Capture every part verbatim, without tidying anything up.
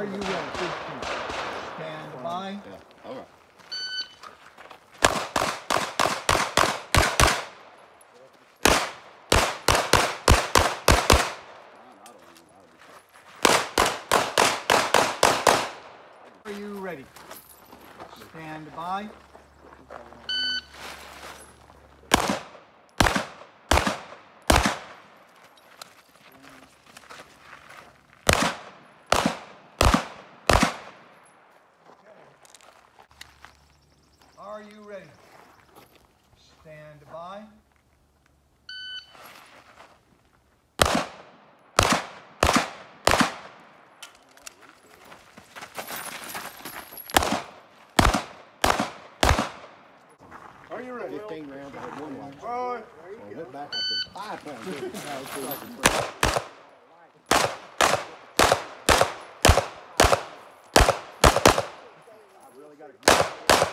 Are you ready? Stand by. Yeah, all right. Are you ready? Stand by. Are you ready? Stand by. Are you ready? fifteen rounds, I had one light. Right. So I went back up to five pounds. I really got a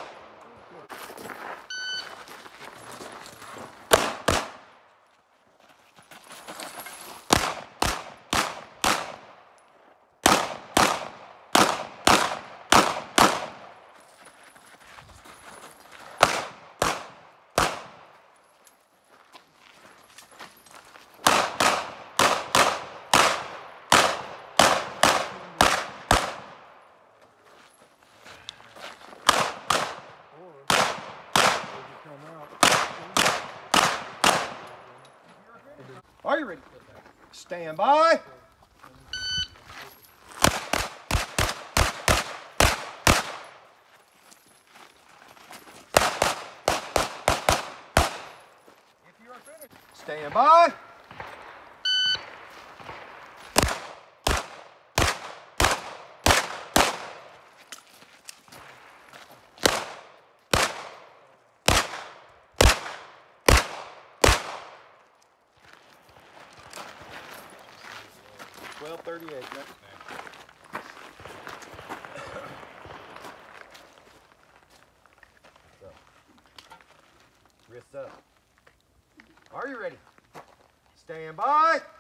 Are you ready? Stand by. If you are finished, stand by. twelve thirty-eight. So, wrists up. Are you ready? Stand by.